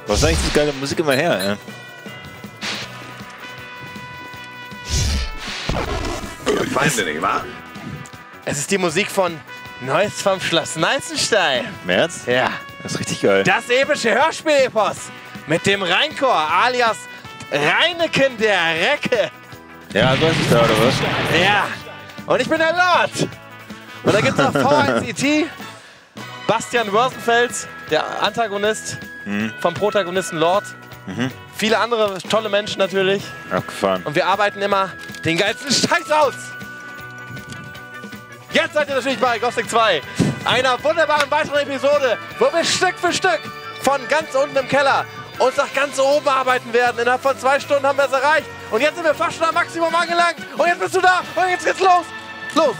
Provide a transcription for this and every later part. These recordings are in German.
Was ist eigentlich die geile Musik immer her, ey? Feinde, nicht wahr? Es ist die Musik von Neues vom Schloss Neißenstein. März? Ja. Das ist richtig geil. Das epische Hörspiel-Epos mit dem Rheinchor alias Reineken der Recke. Ja, so ist es da, oder was? Ja. Und ich bin der Lord. Und da gibt es noch V1ET, Bastian Wörsenfels, der Antagonist vom Protagonisten Lord. Viele andere tolle Menschen natürlich. Abgefahren. Und wir arbeiten immer den geilsten Scheiß aus. Jetzt seid ihr natürlich bei Gothic 2, einer wunderbaren weiteren Episode, wo wir Stück für Stück von ganz unten im Keller uns nach ganz oben arbeiten werden. Innerhalb von 2 Stunden haben wir es erreicht. Und jetzt sind wir fast schon am Maximum angelangt. Und jetzt bist du da. Und jetzt geht's los. Los.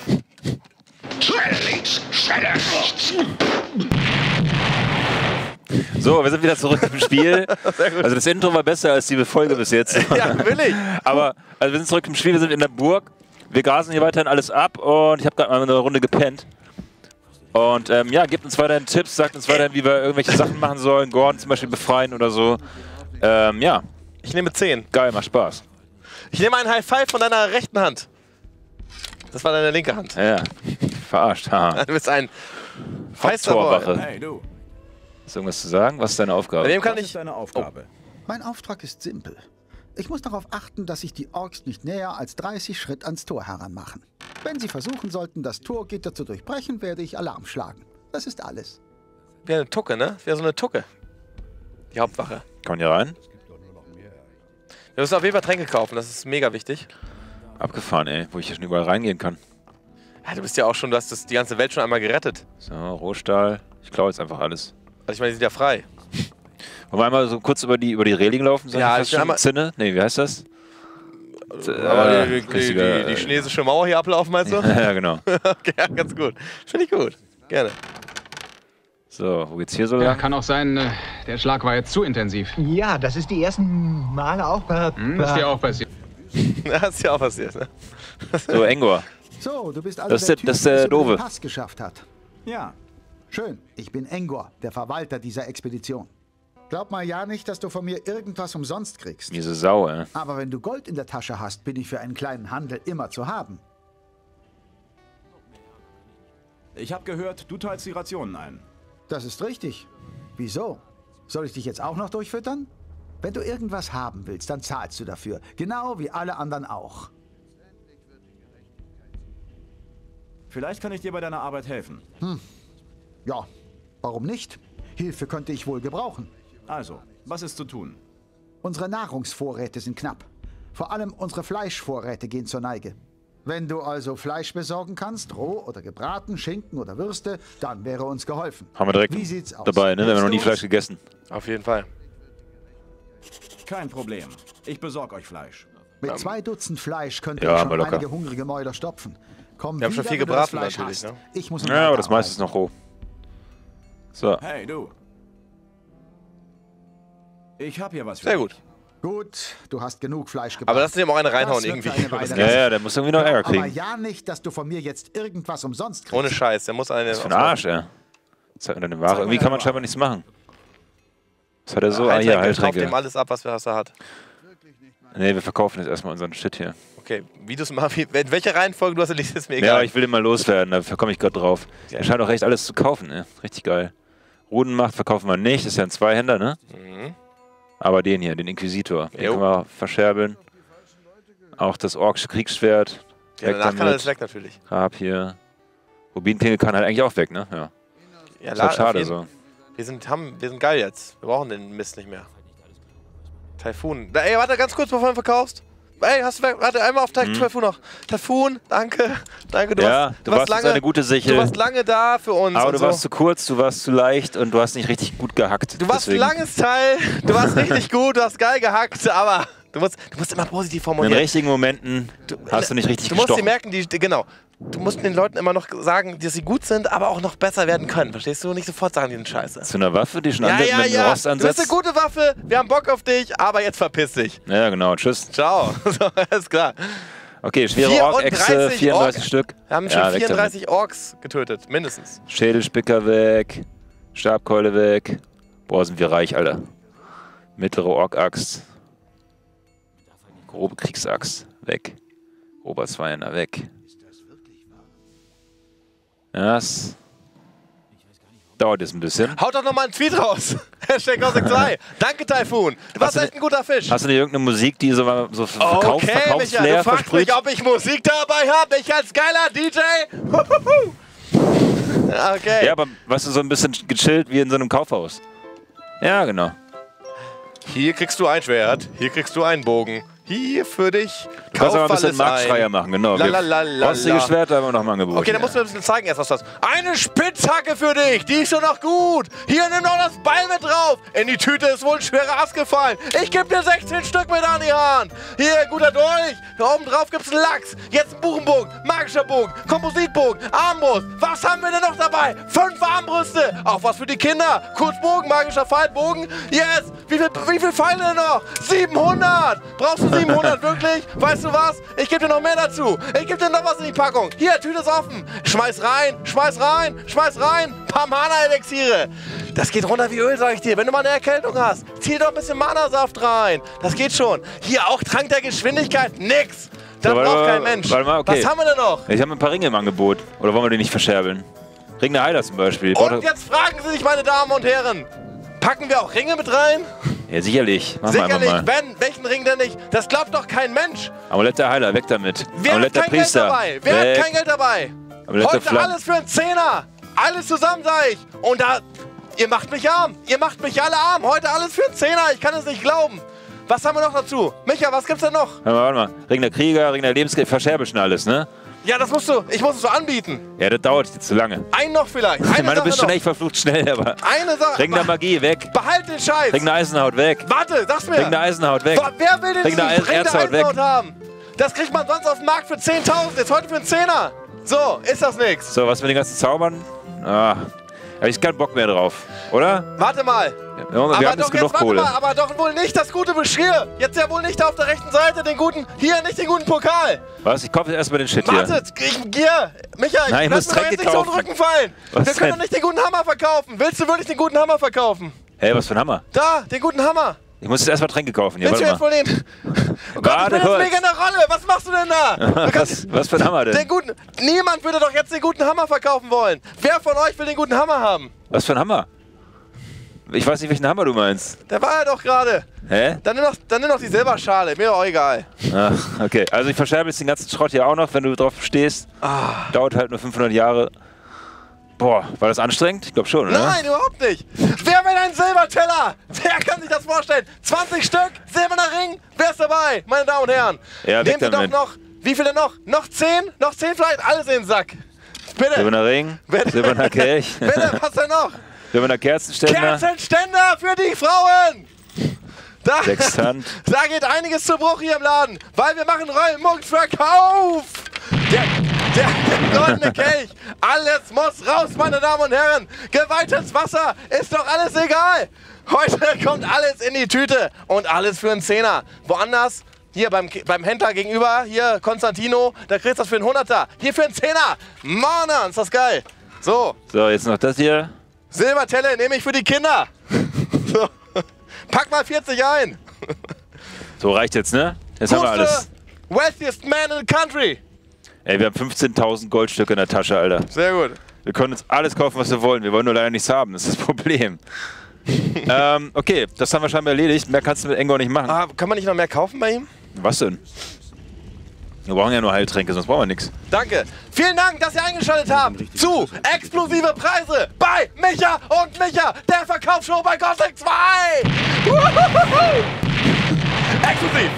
So, wir sind wieder zurück im Spiel. Also das Intro war besser als die Folge bis jetzt. Ja, will ich. Aber also wir sind zurück im Spiel, wir sind in der Burg. Wir grasen hier weiterhin alles ab und ich habe gerade mal eine Runde gepennt. Und ja, gebt uns weiterhin Tipps, sagt uns weiterhin, wie wir irgendwelche Sachen machen sollen. Gordon zum Beispiel befreien oder so. Ja. Ich nehme 10. Geil, macht Spaß. Ich nehme einen High Five von deiner rechten Hand. Das war deine linke Hand. Ja, verarscht. Haha. Du bist ein feister Boy. Torwache. Hey, du. Hast du irgendwas zu sagen? Was ist deine Aufgabe? Bei wem kann Was ich... ist deine Aufgabe? Mein Auftrag ist simpel. Ich muss darauf achten, dass sich die Orks nicht näher als 30 Schritt ans Tor heranmachen. Wenn sie versuchen sollten, das Torgitter zu durchbrechen, werde ich Alarm schlagen. Das ist alles. Wie eine Tucke, ne? Wie so eine Tucke. Die Hauptwache. Kann hier rein? Wir müssen auf jeden Fall Tränke kaufen, das ist mega wichtig. Abgefahren, ey. Wo ich hier schon überall reingehen kann. Ja, du bist ja auch schon, du hast die ganze Welt schon einmal gerettet. So, Rohstahl. Ich klaue jetzt einfach alles. Also ich meine, die sind ja frei. Wollen wir einmal so kurz über die Reling laufen? Ja, ich einmal Zinne? Nee, wie heißt das? Aber die chinesische Mauer hier ablaufen, meinst du? Ja, genau. Okay, ja, ganz gut. Finde ich gut. Gerne. So, wo geht's hier so Ja, lang? kann auch sein, der Schlag war jetzt zu intensiv. Ja, das ist die ersten Male auch Ist dir auch passiert. Das ist ja auch passiert, ne? So, Engor. So, du bist also Das ist der- Typ, das ist der es über den Doofe. Pass geschafft hat. Ja. Schön, ich bin Engor, der Verwalter dieser Expedition. Glaub mal ja nicht, dass du von mir irgendwas umsonst kriegst. Miese Sau, ey. Aber wenn du Gold in der Tasche hast, bin ich für einen kleinen Handel immer zu haben. Ich habe gehört, du teilst die Rationen ein. Das ist richtig. Wieso? Soll ich dich jetzt auch noch durchfüttern? Wenn du irgendwas haben willst, dann zahlst du dafür. Genau wie alle anderen auch. Vielleicht kann ich dir bei deiner Arbeit helfen. Ja, warum nicht? Hilfe könnte ich wohl gebrauchen. Also, was ist zu tun? Unsere Nahrungsvorräte sind knapp. Vor allem unsere Fleischvorräte gehen zur Neige. Wenn du also Fleisch besorgen kannst, roh oder gebraten, Schinken oder Würste, dann wäre uns geholfen. Haben wir direkt Wie sieht's aus? dabei, ne? Wir haben noch nie Willst du Fleisch gegessen. Auf jeden Fall. Kein Problem. Ich besorge euch Fleisch. Mit 2 Dutzend Fleisch könnte Ja, ich aber schon locker. einige hungrige Mäuler stopfen. Komm Wir haben schon wieder, viel wenn du das gebraten Fleisch natürlich, hast. ne? Ich muss Ja, aber das meiste ist noch roh. So. Hey, du. Ich habe hier was für Sehr dich. gut. Gut, du hast genug Fleisch gebracht. Aber lass dem auch eine reinhauen Das wird irgendwie. für eine Weile Ja, ja, der muss irgendwie noch Ärger Aber kriegen. ja nicht, dass du von mir jetzt irgendwas umsonst kriegst. Ohne Scheiß, der muss eine... Was für ein Arsch, ey. Zeig mir deine Ware. Irgendwie kann man scheinbar nichts machen. Was hat er so? Ah, hier, Kauft Heiltränke. dem alles ab, was er hat. Nee, wir verkaufen jetzt erstmal unseren Shit hier. Okay, wie du es machst, in welcher Reihenfolge du hast, ist mir Ja, egal. ich will den mal loswerden, da komme ich gerade drauf. Ja. Er scheint auch recht alles zu kaufen, ne? Richtig geil. Rudenmacht verkaufen wir nicht, das ist ja ein Zweihänder, ne? Aber den hier, den Inquisitor, den Jo. können wir verscherbeln. Auch das orksche Kriegsschwert. Ja, weg danach kann damit. alles weg natürlich. Grab hier. Rubinklinge kann halt eigentlich auch weg, ne? Ja. Ja, Ist halt schade auf jeden- so. Wir sind geil jetzt. Wir brauchen den Mist nicht mehr. Taifun. Ey, warte ganz kurz, bevor du ihn verkaufst. Ey, warte, einmal auf Taifun noch. Taifun, danke. Danke, du Ja, du warst jetzt eine gute Sichel. Du warst lange da für uns. Aber und du so. warst zu kurz, du warst zu leicht und du hast nicht richtig gut gehackt. Du warst ein Deswegen. langes Teil, du warst richtig gut, du hast geil gehackt, aber du musst immer positiv In den formulieren. richtigen Momenten hast du nicht richtig Du musst sie gestochen. merken, genau. Du musst den Leuten immer noch sagen, dass sie gut sind, aber auch noch besser werden können. Verstehst du? Nicht sofort sagen, die sind scheiße. Zu einer Waffe, die schon Ja, mit ja, einem ja. Rost Du bist eine ansetzt. gute Waffe, wir haben Bock auf dich, aber jetzt verpiss dich. Ja, genau. Tschüss. Ciao. So, alles klar. Okay, schwere Ork-Echse, 34 34 Ork. Stück. Wir haben schon Ja, weg damit. 34 Orks getötet, mindestens. Schädelspicker weg. Stabkeule weg. Boah, sind wir reich, Alter. Mittlere Ork-Axt. Grobe Kriegsaxt. Weg. Grober Zweihänder. Weg. Das dauert jetzt ein bisschen. Haut doch nochmal einen Tweet raus. Hashtag Gothic 2. Danke, Typhoon. Du warst echt ein guter Fisch. Hast du nicht irgendeine Musik, die so Okay, Micha, du fragst mich, ob ich Musik dabei habe. Ich als geiler DJ. Okay. Ja, aber weißt du, so ein bisschen gechillt wie in so einem Kaufhaus. Ja, genau. Hier kriegst du ein Schwert. Hier kriegst du einen Bogen. Hier für dich. Du kannst aber ein bisschen Marktschreier machen, genau. Rostige Schwerter haben wir noch im Angebot. Okay, dann musst du mir ein bisschen zeigen erst, was das ist. Eine Spitzhacke für dich, die ist doch noch gut. Hier, nimm noch das Beil mit drauf. In die Tüte ist wohl ein schwerer Ast gefallen. Ich gebe dir 16 Stück mit an die Hand. Hier, guter Dolch. Da oben drauf gibt's einen Lachs. Jetzt ein Buchenbogen, magischer Bogen, Kompositbogen, Armbrust. Was haben wir denn noch dabei? 5 Armbrüste. Auch was für die Kinder. Kurzbogen, magischer Pfeilbogen. Yes. Wie viel Pfeile denn noch? 700. Brauchst du 700 wirklich? Weißt du was? Ich gebe dir noch mehr dazu. Ich gebe dir noch was in die Packung. Hier, Tüte ist offen. Schmeiß rein, schmeiß rein, schmeiß rein. Paar Mana-Elixiere. Das geht runter wie Öl, sag ich dir. Wenn du mal eine Erkältung hast, zieh doch ein bisschen Mana-Saft rein. Das geht schon. Hier auch Trank der Geschwindigkeit. Nix. Das braucht kein Mensch. Warte mal, okay. Was haben wir denn noch? Ich habe ein paar Ringe im Angebot. Oder wollen wir die nicht verscherbeln? Ring der Heiler zum Beispiel. Und jetzt fragen Sie sich, meine Damen und Herren. Packen wir auch Ringe mit rein? Ja, sicherlich. Machen Sicherlich, wir einfach mal. welchen Ring denn nicht? Das glaubt doch kein Mensch. Amulett der Heiler, weg damit. Wer Amulett hat der kein Geld Priester. dabei? Wer hat kein Geld dabei? Amulett der Heute Flamme. alles für einen Zehner. Alles zusammen, sag ich. Und da, ihr macht mich arm. Ihr macht mich alle arm. Heute alles für einen Zehner. Ich kann es nicht glauben. Was haben wir noch dazu? Micha, was gibt's denn noch? Warte mal. Ring der Krieger, Ring der Lebensgeld, verscherbe schon alles, ne? Ja, das musst du. Ich muss es so anbieten. Ja, das dauert jetzt zu lange. Einen noch vielleicht. Ich meine, du bist schon noch. echt verflucht schnell, aber... Eine Sache. Ring der Magie, weg. Behalt den Scheiß. Ring der Eisenhaut, weg. Warte, sag's mir. Ring der Eisenhaut, weg. Wer will den Ring der Erzhaut, weg. haben? Das kriegt man sonst auf dem Markt für 10.000. Jetzt heute für einen Zehner. So, ist das nix. So, was mit den ganzen Zaubern? Ah, hab ich keinen Bock mehr drauf, oder? Warte mal. Wir haben jetzt genug Kohle. Aber doch wohl nicht das gute Beschrier. Jetzt ja wohl nicht auf der rechten Seite den guten, hier nicht den guten Pokal. Was? Ich kaufe jetzt erstmal den Shit hier. Wartet, hier, Micha, Nein, ich lass muss mir doch jetzt Tränke nicht so in den kaufen. Rücken fallen. Was Wir können doch denn? nicht den guten Hammer verkaufen. Willst du wirklich den guten Hammer verkaufen? Hey, was für ein Hammer. Da, den guten Hammer. Ich muss jetzt erstmal Tränke kaufen. Hier, Willst du warte jetzt mal. wohl den... Oh Gott, ich Warte bin jetzt kurz. mega in der Rolle. Was machst du denn da? Was für ein Hammer denn? Den guten... Niemand würde doch jetzt den guten Hammer verkaufen wollen. Wer von euch will den guten Hammer haben? Was für ein Hammer? Ich weiß nicht, welchen Hammer du meinst. Der war ja doch gerade. Hä? Dann nimm doch die Silberschale. Mir doch egal. Ach, okay. Also ich verscherbe jetzt den ganzen Schrott hier auch noch, wenn du drauf stehst. Dauert halt nur 500 Jahre. Boah, war das anstrengend? Ich glaube schon, oder? Nein, überhaupt nicht. Wer will einen Silberteller? Wer kann sich das vorstellen? 20 Stück, silberner Ring. Wer ist dabei, meine Damen und Herren? Ja, Nehmt ihr doch damit. noch... Wie viele noch? Noch 10? Noch 10 vielleicht? Alles in den Sack. Bitte. Silberner Ring, Bitte. silberner Kelch, Bitte, was denn noch? silberner Kerzenständer, Kerzenständer für die Frauen! Da, Sextant. da geht einiges zu Bruch hier im Laden, weil wir machen Räumungsverkauf! Der goldene Kelch, alles muss raus, meine Damen und Herren! Geweihtes Wasser, ist doch alles egal! Heute kommt alles in die Tüte und alles für einen Zehner. Woanders, hier beim Händler gegenüber, hier Konstantino, da kriegst du das für einen 100er. Hier für einen Zehner! Mann, ist das geil! So, So, jetzt noch das hier. Silbertelle nehme ich für die Kinder. So. Pack mal 40 ein. So, reicht jetzt, ne? Jetzt haben wir alles. Wealthiest man in the country. Ey, wir haben 15.000 Goldstücke in der Tasche, Alter. Sehr gut. Wir können uns alles kaufen, was wir wollen. Wir wollen nur leider nichts haben. Das ist das Problem. Okay, das haben wir scheinbar erledigt. Mehr kannst du mit Engor nicht machen. Ah, kann man nicht noch mehr kaufen bei ihm? Was denn? Wir brauchen ja nur Heiltränke, sonst brauchen wir nichts. Danke. Vielen Dank, dass ihr eingeschaltet habt zu Explosive Preise bei Micha und Micha, der Verkaufsshow bei Gothic 2. Exklusiv.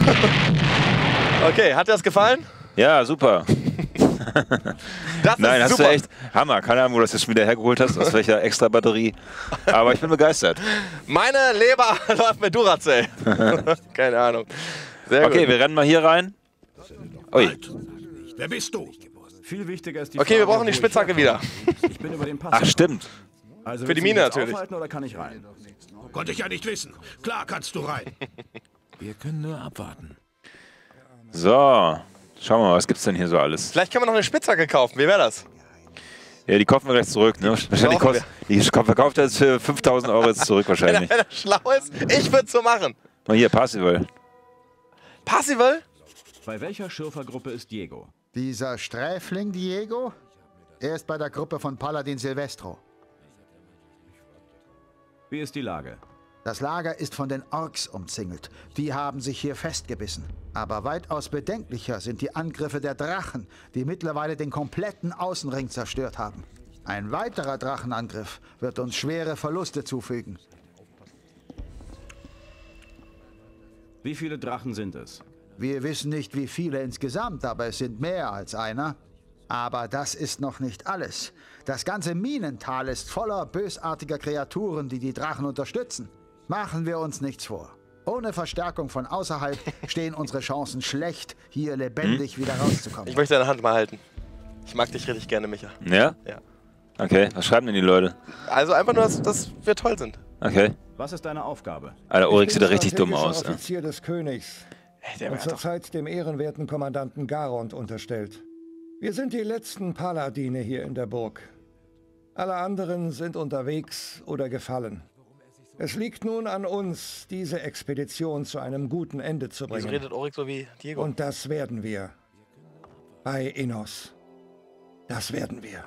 Okay, hat dir das gefallen? Ja, super. Das Nein, ist hast super. du echt Hammer. Keine Ahnung, wo du das jetzt schon wieder hergeholt hast, aus welcher extra Batterie. Aber ich bin begeistert. Meine Leber läuft mit Duracell. Keine Ahnung. Sehr Okay, gut. wir rennen mal hier rein. Ui. Wer bist du? Viel wichtiger ist die Okay, wir Frage, brauchen die wo ich Spitzhacke wieder. herkomme. Ich bin über den Pass. Ach, stimmt. Also für die willst du mich Mine jetzt natürlich. aufhalten oder kann ich rein? Konnte ich ja nicht wissen. Klar kannst du rein. Wir können nur abwarten. So, schauen wir mal, was gibt's denn hier so alles? Vielleicht können wir noch eine Spitzhacke kaufen. Wie wäre das? Ja, die kaufen wir gleich zurück, ne? Wahrscheinlich die verkauft er jetzt für 5.000 € jetzt zurück wahrscheinlich. Wenn er schlau ist, ich würde es so machen. Mal hier, Parsival. Parsival? Bei welcher Schürfergruppe ist Diego? Dieser Sträfling Diego? Er ist bei der Gruppe von Paladin Silvestro. Wie ist die Lage? Das Lager ist von den Orks umzingelt. Die haben sich hier festgebissen. Aber weitaus bedenklicher sind die Angriffe der Drachen, die mittlerweile den kompletten Außenring zerstört haben. Ein weiterer Drachenangriff wird uns schwere Verluste zufügen. Wie viele Drachen sind es? Wir wissen nicht, wie viele insgesamt, aber es sind mehr als einer. Aber das ist noch nicht alles. Das ganze Minental ist voller bösartiger Kreaturen, die die Drachen unterstützen. Machen wir uns nichts vor. Ohne Verstärkung von außerhalb stehen unsere Chancen schlecht, hier lebendig wieder rauszukommen. Ich möchte deine Hand mal halten. Ich mag dich richtig gerne, Micha. Ja? Ja. Okay, was schreiben denn die Leute? Also einfach nur, dass wir toll sind. Okay. Was ist deine Aufgabe? Alter, Oryx sieht da richtig dumm strategischer aus. Offizier des Königs und zurzeit dem ehrenwerten Kommandanten Garond unterstellt. Wir sind die letzten Paladine hier in der Burg. Alle anderen sind unterwegs oder gefallen. Es liegt nun an uns, diese Expedition zu einem guten Ende zu bringen. Wieso redet Oryx so wie Diego? Und das werden wir. Bei Innos. Das werden wir.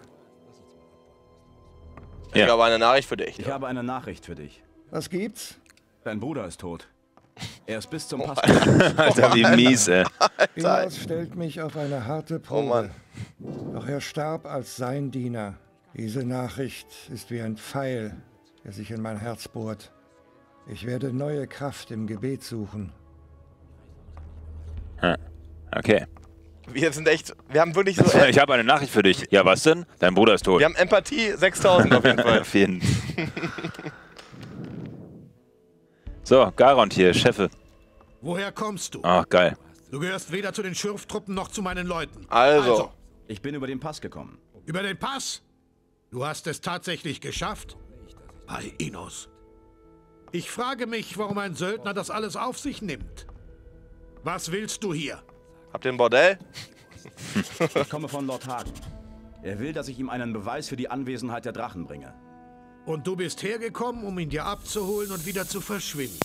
Ich habe eine Nachricht für dich. Ich habe eine Nachricht für dich. Was gibt's? Dein Bruder ist tot. Er ist bis zum Pass. Alter, wie mies, ey. Innos stellt mich auf eine harte Probe. Oh Mann. Doch er starb als sein Diener. Diese Nachricht ist wie ein Pfeil, der sich in mein Herz bohrt. Ich werde neue Kraft im Gebet suchen. Okay. Wir haben wirklich so... Ich habe eine Nachricht für dich. Ja, was denn? Dein Bruder ist tot. Wir haben Empathie 6000 auf jeden Fall. Auf jeden. So, Garond hier, Chefe. Woher kommst du? Ach, geil. Du gehörst weder zu den Schürftruppen noch zu meinen Leuten. Also. Ich bin über den Pass gekommen. Über den Pass? Du hast es tatsächlich geschafft? Bei Innos. Ich frage mich, warum ein Söldner das alles auf sich nimmt. Was willst du hier? Habt ihr ein Bordell? Ich komme von Lord Hagen. Er will, dass ich ihm einen Beweis für die Anwesenheit der Drachen bringe. Und du bist hergekommen, um ihn dir abzuholen und wieder zu verschwinden.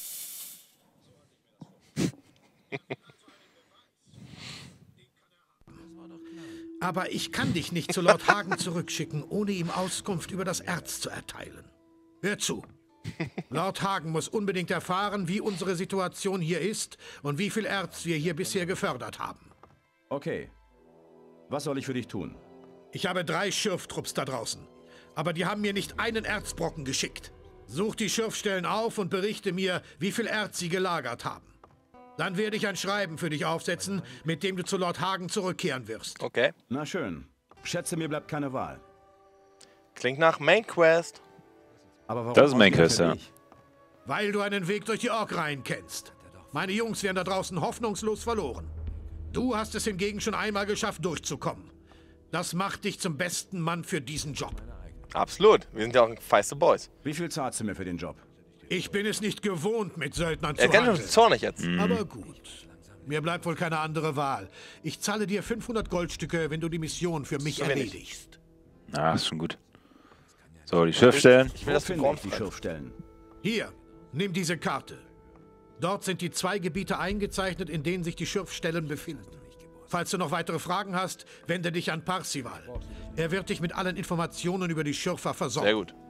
Aber ich kann dich nicht zu Lord Hagen zurückschicken, ohne ihm Auskunft über das Erz zu erteilen. Hör zu. Lord Hagen muss unbedingt erfahren, wie unsere Situation hier ist und wie viel Erz wir hier bisher gefördert haben. Okay. Was soll ich für dich tun? Ich habe 3 Schürftrupps da draußen. Aber die haben mir nicht einen Erzbrocken geschickt. Such die Schürfstellen auf und berichte mir, wie viel Erz sie gelagert haben. Dann werde ich ein Schreiben für dich aufsetzen, mit dem du zu Lord Hagen zurückkehren wirst. Okay. Na schön. Schätze, mir bleibt keine Wahl. Klingt nach Main Quest. Aber warum Das ist Main ausgerechnet Quest, ja. ich? Weil du einen Weg durch die Orkreihen kennst. Meine Jungs wären da draußen hoffnungslos verloren. Du hast es hingegen schon einmal geschafft, durchzukommen. Das macht dich zum besten Mann für diesen Job. Absolut. Wir sind ja auch feiste Boys. Wie viel zahlst du mir für den Job? Ich bin es nicht gewohnt, mit Söldnern zu Er kennt handeln. uns zornig jetzt. Aber gut. Mir bleibt wohl keine andere Wahl. Ich zahle dir 500 Goldstücke, wenn du die Mission für mich So wenig. erledigst. Ah, ist schon gut. So, die Schürfstellen. Ich will Wo das für finde ich die Korn. Schürfstellen? Hier, nimm diese Karte. Dort sind die 2 Gebiete eingezeichnet, in denen sich die Schürfstellen befinden. Falls du noch weitere Fragen hast, wende dich an Parsival. Er wird dich mit allen Informationen über die Schürfer versorgen. Sehr gut.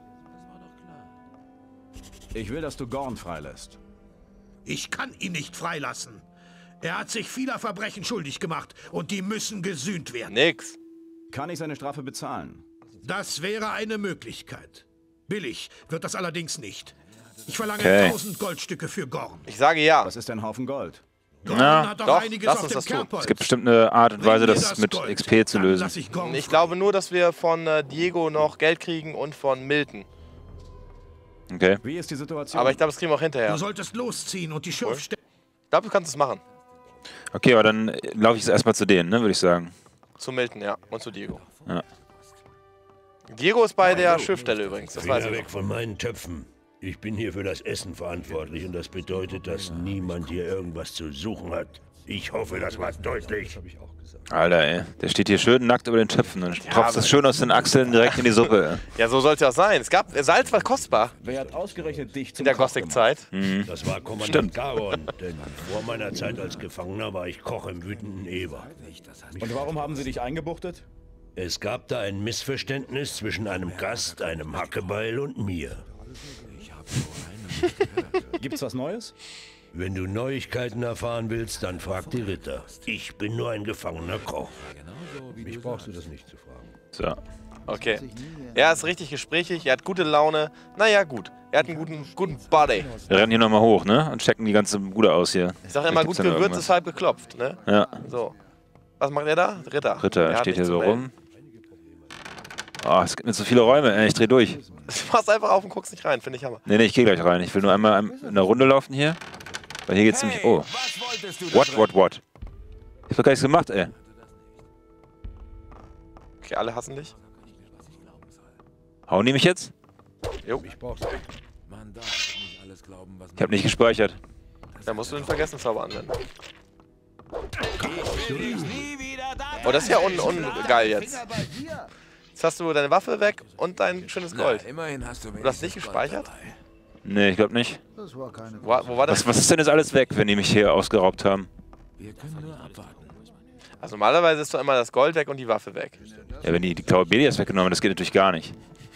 Ich will, dass du Gorn freilässt. Ich kann ihn nicht freilassen. Er hat sich vieler Verbrechen schuldig gemacht und die müssen gesühnt werden. Nix. Kann ich seine Strafe bezahlen? Das wäre eine Möglichkeit. Billig wird das allerdings nicht. Ich verlange Okay. 1000 Goldstücke für Gorn. Ich sage ja. Das ist ein Haufen Gold. Gorn Na, hat doch doch, einiges lass auf uns dem das tun. Kerbholz. Es gibt bestimmt eine Art und Weise, Bring mir das mit Gold, XP zu dann lösen. lass ich Gorn Ich frei. glaube nur, dass wir von Diego noch Geld kriegen und von Milton. Okay. Wie ist die Situation? Aber ich glaube, das kriegen wir auch hinterher. Du solltest losziehen und die Schürfstellen... Ich glaube, du kannst es machen. Okay, aber dann laufe ich jetzt erstmal zu denen, ne, würde ich sagen. Zu Milton, ja. Und zu Diego. Ja. Diego ist bei der Schiffstelle übrigens. Das weiß Finger ich weg noch. von meinen Töpfen. Ich bin hier für das Essen verantwortlich und das bedeutet, dass niemand hier irgendwas zu suchen hat. Ich hoffe, das war deutlich. Alter, ey. Der steht hier schön nackt über den Töpfen und tropft das schön aus den Achseln direkt in die Suppe. Ja, so soll es ja auch sein. Salz war kostbar. Wer hat ausgerechnet dich in der Gothic-Zeit? Das war Kommandant Garon, denn vor meiner Zeit als Gefangener war ich Koch im wütenden Eber. Und warum haben sie dich eingebuchtet? Es gab da ein Missverständnis zwischen einem Gast, einem Hackebeil und mir. Gibt's was Neues? Wenn du Neuigkeiten erfahren willst, dann frag die Ritter. Ich bin nur ein gefangener Koch. Mich brauchst du das nicht zu fragen. So. Okay. Er ist richtig gesprächig, er hat gute Laune. Naja, gut. Er hat einen guten Body. Wir rennen hier nochmal hoch, ne? Und checken die ganze Bude aus hier. Ich sag immer, gut gewürzt ist halb geklopft, ne? Ja. So. Was macht er da? Ritter. Ritter steht hier so rum. Oh, es gibt mir so viele Räume, ey. Ich dreh durch. Du machst einfach auf und guckst nicht rein, finde ich Hammer. Nee, ich geh gleich rein. Ich will nur einmal in einer Runde laufen hier. Weil hier geht's nämlich... Oh. What? Ich hab doch gar nichts gemacht, ey. Okay, alle hassen dich. Hauen die mich jetzt? Jo. Ich hab nicht gespeichert. Da musst du den Vergessenszauber anwenden. Oh, das ist ja ungeil jetzt. Jetzt hast du deine Waffe weg und dein schönes Gold. Du hast nicht gespeichert? Nee, ich glaube nicht. Wo war das? Was ist denn jetzt alles weg, wenn die mich hier ausgeraubt haben? Also normalerweise ist doch immer das Gold weg und die Waffe weg. Ja, wenn die Claubelia weggenommen haben, das geht natürlich gar nicht.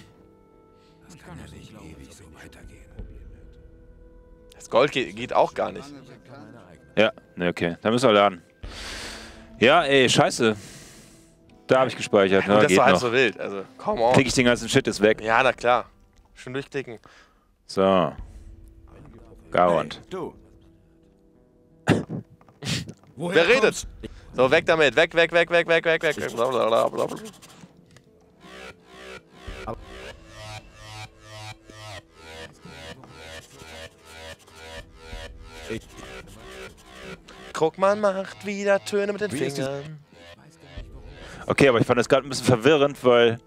Das Gold geht auch gar nicht. Ja, ne, okay. Dann müssen wir laden. Ja, ey, scheiße. Da habe ich gespeichert. Ja, ja, das geht war halt noch. so wild. Also, come on. Klick ich den ganzen Shit jetzt weg. Ja, na klar. Schön durchklicken. So. Garond. Hey, du. Wer redet? So, weg damit. Weg. Blablabla. Krugmann macht wieder Töne mit den Fingern. Okay, aber ich fand das gerade ein bisschen verwirrend, weil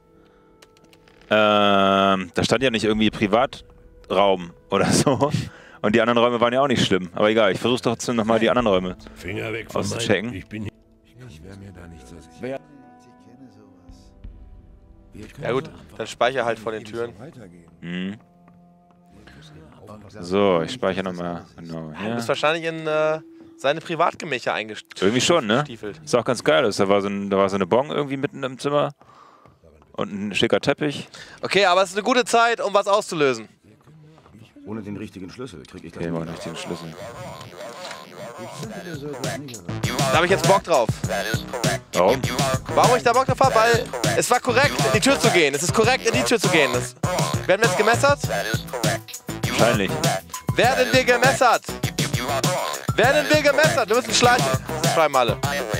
da stand ja nicht irgendwie Privatraum oder so. Und die anderen Räume waren ja auch nicht schlimm. Aber egal, ich versuche trotzdem nochmal die anderen Räume Finger weg von auszuchecken. Ich bin wäre mir da nicht so sicher. Ja gut, dann speicher halt vor den Türen. Mhm. So, ich speichere nochmal. Genau, Du ja. bist wahrscheinlich in seine Privatgemächer eingestiefelt. Irgendwie schon, ne? Ist auch ganz geil. Da war so eine Bon irgendwie mitten im Zimmer. Und ein schicker Teppich. Okay, aber es ist eine gute Zeit, um was auszulösen. Ohne den richtigen Schlüssel krieg ich das Okay, nicht. mal den richtigen Schlüssel. Da habe ich jetzt Bock drauf. Warum? Warum ich da Bock drauf habe? Weil es war korrekt, in die Tür zu gehen. Es ist korrekt, in die Tür zu gehen. Werden wir jetzt gemessert? Wahrscheinlich. Werden wir gemessert? Werden wir gemessert? Wir müssen schleichen. Das schreiben alle.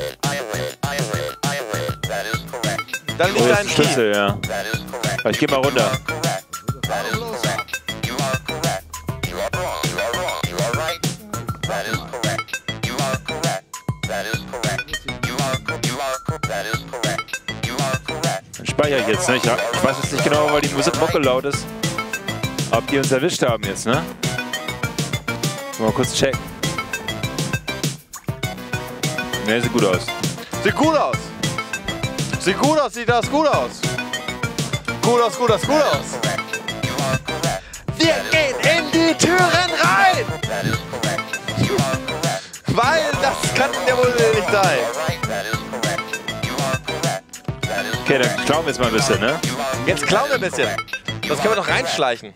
Dann nicht Oh, jetzt deinen ein Schlüssel, ja. Ich geh mal runter. Dann speichere ich jetzt, ne? Ich weiß jetzt nicht genau, weil die Mucke laut ist. Ob die uns erwischt haben jetzt, ne? Mal kurz checken. Ne, sieht gut aus. Sieht gut aus. Sieht gut aus, sieht das gut aus. Gut aus. Wir gehen in die Türen rein. Weil das kann ja wohl nicht sein. Okay, dann klauen wir jetzt mal ein bisschen, ne? Jetzt klauen wir ein bisschen. Das können wir doch reinschleichen.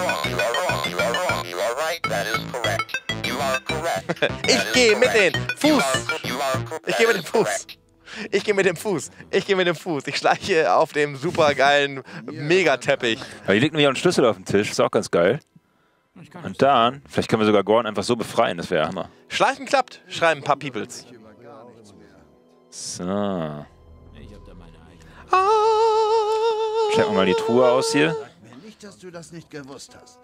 Ich gehe mit dem Fuß. Ich gehe mit dem Fuß. Ich schleiche auf dem supergeilen Megateppich. Aber hier liegt nämlich auch ein Schlüssel auf dem Tisch. Ist auch ganz geil. Und dann, vielleicht können wir sogar Gorn einfach so befreien. Das wäre Hammer. Schleichen klappt, schreiben ein paar Peoples. So. Checken wir mal die Truhe aus hier. Nicht, dass du das nicht gewusst hast.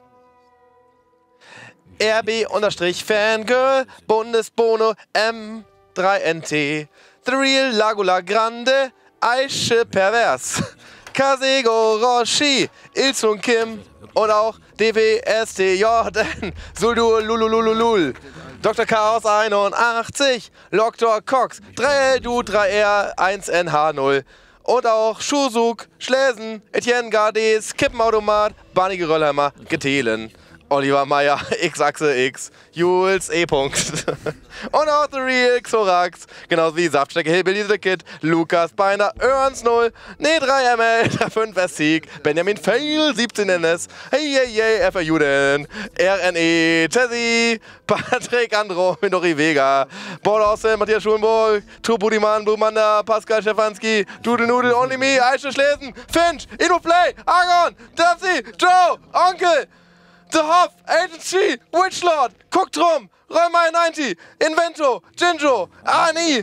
RB-Fangirl, Bundesbono, M3NT, The Real Lagula Grande, Aische Pervers, Kasego Roshi, Ilsun Kim und auch DWSTJN, Suldur Lululululul, Dr. Chaos 81, Loktor Cox, 3L Du 3R 1NH0 und auch Schusuk, Schlesen, Etienne Gardes, Kippenautomat, Barney Geröllheimer, Getelen, Oliver Meyer, X-Achse X, Jules E. -Punkt. Und auch The Real Xorax, genauso wie Saftstrecke Hillbilly The Kid, Lukas Beiner, Ernst 0, Ne 3 ML, 5 S Sieg, Benjamin Fail, 17 NS, Hey, FR Juden, RNE, Jesse, Patrick Andro, Minori Vega, Border Austin, Matthias Schulenburg, Trubudiman, Blumanda, Pascal Stefanski, Doodle Noodle, Only Me, Aische Schlesen, Finch, Innoplay, Argon, Dapsy, Joe, Onkel, The Hoff, Agency, Witchlord, Cooktrum, Räumer 90, Invento, Jinjo, Ani,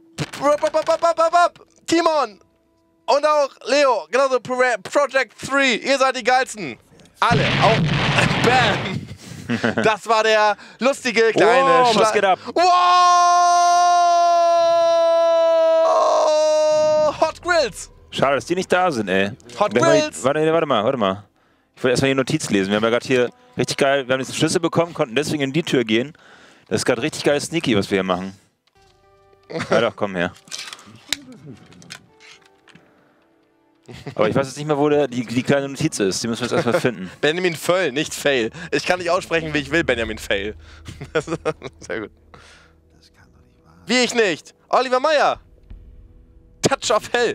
Timon und auch Leo, genauso Project 3, ihr seid die geilsten. Alle, auch Bam. Das war der lustige kleine was geht ab? Wow! Hot Grills. Schade, dass die nicht da sind, ey. Hot Grills. Warte mal. Ich wollte erstmal die Notiz lesen. Wir haben ja gerade hier richtig geil, wir haben jetzt Schlüssel bekommen, konnten deswegen in die Tür gehen. Das ist gerade richtig geil sneaky, was wir hier machen. Ja doch, komm her. Aber ich weiß jetzt nicht mehr, wo die kleine Notiz ist. Die müssen wir jetzt erstmal finden. Benjamin Fail, nicht Fail. Ich kann nicht aussprechen, wie ich will, Benjamin Fail. Sehr gut. Wie ich nicht. Oliver Meyer. Touch of Hell.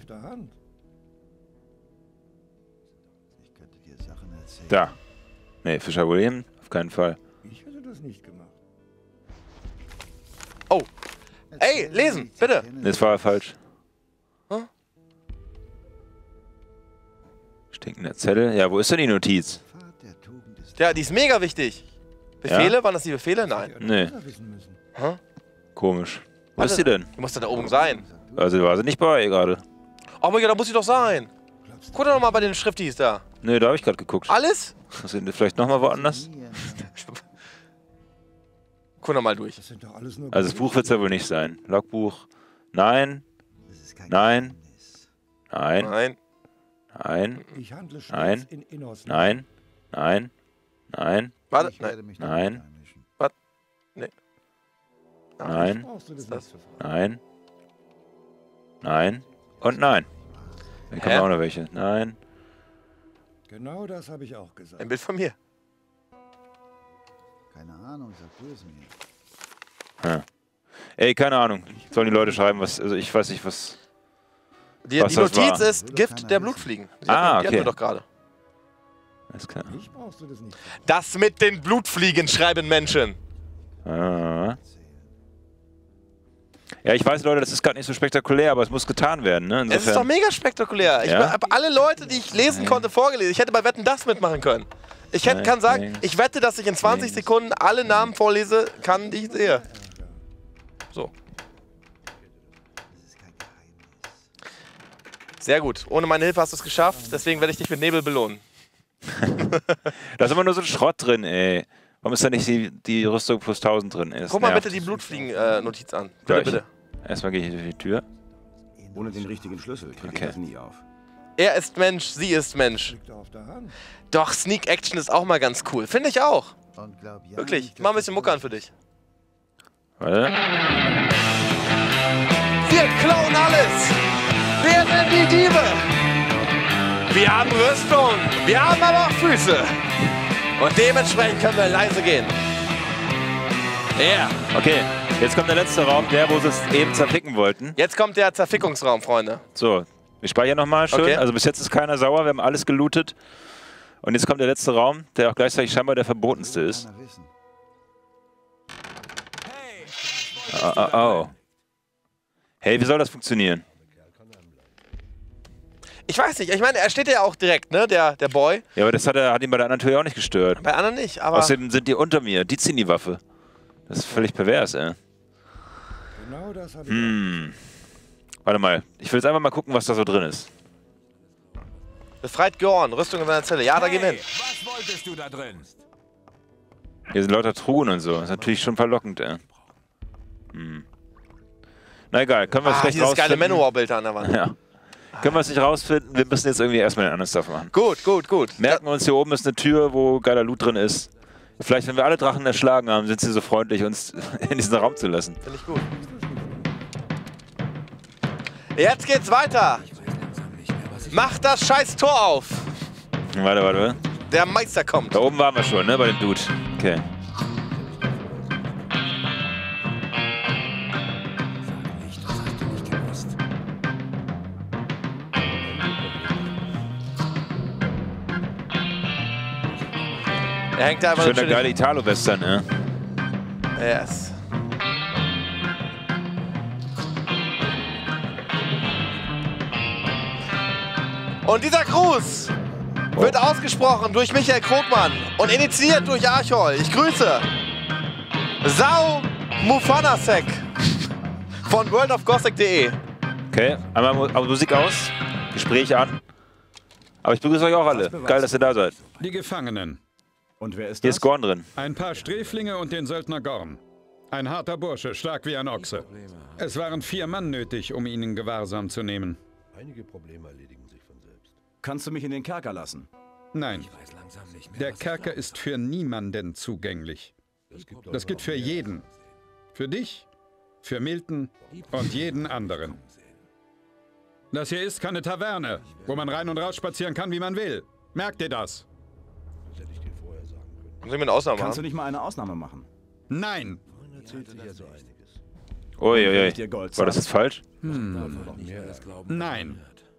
Da. Nee, Fischer William, auf keinen Fall. Ich hätte das nicht gemacht. Oh. Ey, lesen, bitte. Nee, das war falsch. Hm? Stinkender Zettel. Ja, wo ist denn die Notiz? Ja, die ist mega wichtig. Befehle? Ja? Waren das die Befehle? Nein. Nee. Hm? Komisch. Wo ist sie denn? Die muss da oben sein. Also war sie nicht bei gerade. Oh mein Gott, da muss sie doch sein. Guck doch noch mal bei den Schriftis da. Nee, da habe ich gerade geguckt. Alles? Sind wir vielleicht nochmal woanders? Guck noch mal durch. Also das Buch wird es ja wohl nicht sein. Logbuch. Nein. Nein. Nein. Nein. Nein. Nein. Nein. Nein. Nein. Warte. Nein. Nein. Warte. Nee. Nein. Nein. Nein. Und nein. Dann kommen auch noch welche. Nein. Genau das habe ich auch gesagt. Ein Bild von mir. Keine Ahnung, sag du es mir. Ja. Ey, keine Ahnung. Sollen die Leute schreiben, was. Also ich weiß nicht, was. Die Notiz ist Gift der Blutfliegen. Die hatten wir doch gerade. Alles klar. Das mit den Blutfliegen schreiben Menschen. Ah. Ja, ich weiß, Leute, das ist gerade nicht so spektakulär, aber es muss getan werden. Ne? Es ist doch mega spektakulär. Ich habe alle Leute, die ich lesen konnte, vorgelesen. Ich hätte bei Wetten das mitmachen können. Ich kann sagen, ich wette, dass ich in 20 Sekunden alle Namen vorlese kann, die ich sehe. So. Sehr gut. Ohne meine Hilfe hast du es geschafft. Deswegen werde ich dich mit Nebel belohnen. Da ist immer nur so ein Schrott drin, ey. Warum ist da nicht die Rüstung plus 1000 drin? Guck mal bitte die Blutfliegen-Notiz an. Bitte, bitte. Erstmal gehe ich durch die Tür. Ohne den richtigen Schlüssel kriege ich das nie auf. Er ist Mensch, sie ist Mensch. Doch, Sneak Action ist auch mal ganz cool. Finde ich auch. Wirklich. Ich mach ein bisschen Mucke an für dich. Warte. Wir klauen alles. Wir sind die Diebe. Wir haben Rüstung. Wir haben aber auch Füße. Und dementsprechend können wir leise gehen. Ja. Yeah. Okay, jetzt kommt der letzte Raum, der, wo sie es eben zerficken wollten. Jetzt kommt der Zerfickungsraum, Freunde. So, wir speichern nochmal schön. Okay. Also bis jetzt ist keiner sauer, wir haben alles gelootet. Und jetzt kommt der letzte Raum, der auch gleichzeitig scheinbar der verbotenste ist. Oh. Hey, wie soll das funktionieren? Ich weiß nicht, ich meine, er steht ja auch direkt, ne, der Boy. Ja, aber das hat ihn bei der anderen Tür auch nicht gestört. Bei anderen nicht, aber... Außerdem sind die unter mir, die ziehen die Waffe. Das ist völlig pervers, ey. Genau das habe ich Warte mal, ich will jetzt einfach mal gucken, was da so drin ist. Befreit Gorn, Rüstung in seiner Zelle. Ja, da gehen wir hin. Was wolltest du da drin? Hier sind lauter Truhen und so. Das ist natürlich schon verlockend, ey. Na egal, können wir es vielleicht dieses geile Manowar-Bild an der Wand. Ja. Können wir es nicht rausfinden? Wir müssen jetzt irgendwie erstmal den anderen Stuff machen. Gut. Merken wir uns, hier oben ist eine Tür, wo geiler Loot drin ist. Vielleicht, wenn wir alle Drachen erschlagen haben, sind sie so freundlich, uns in diesen Raum zu lassen. Finde ich gut. Jetzt geht's weiter. Mach das scheiß Tor auf. Warte. Der Meister kommt. Da oben waren wir schon, ne? Bei dem Dude. Okay. Er hängt da einfach schöner geile Italo-Western, ne? Yes. Und dieser Gruß wird ausgesprochen durch Michael Krogmann und initiiert durch Archol. Ich grüße Sau Mufanasek von worldofgothic.de. Okay, einmal Musik aus, Gespräch an. Aber ich begrüße euch auch alle. Geil, dass ihr da seid. Die Gefangenen. Und wer ist das? Hier ist Gorn drin. Ein paar Sträflinge und den Söldner Gorn. Ein harter Bursche, stark wie ein Ochse. Es waren 4 Mann nötig, um ihn in Gewahrsam zu nehmen. Einige Probleme erledigen sich von selbst. Kannst du mich in den Kerker lassen? Nein. Der Kerker ist für niemanden zugänglich. Das gilt für jeden. Für dich, für Milton und jeden anderen. Das hier ist keine Taverne, wo man rein und raus spazieren kann, wie man will. Merkt ihr das? Kannst du nicht mal eine Ausnahme machen? Nein. Uiuiui. War das jetzt falsch? Nein.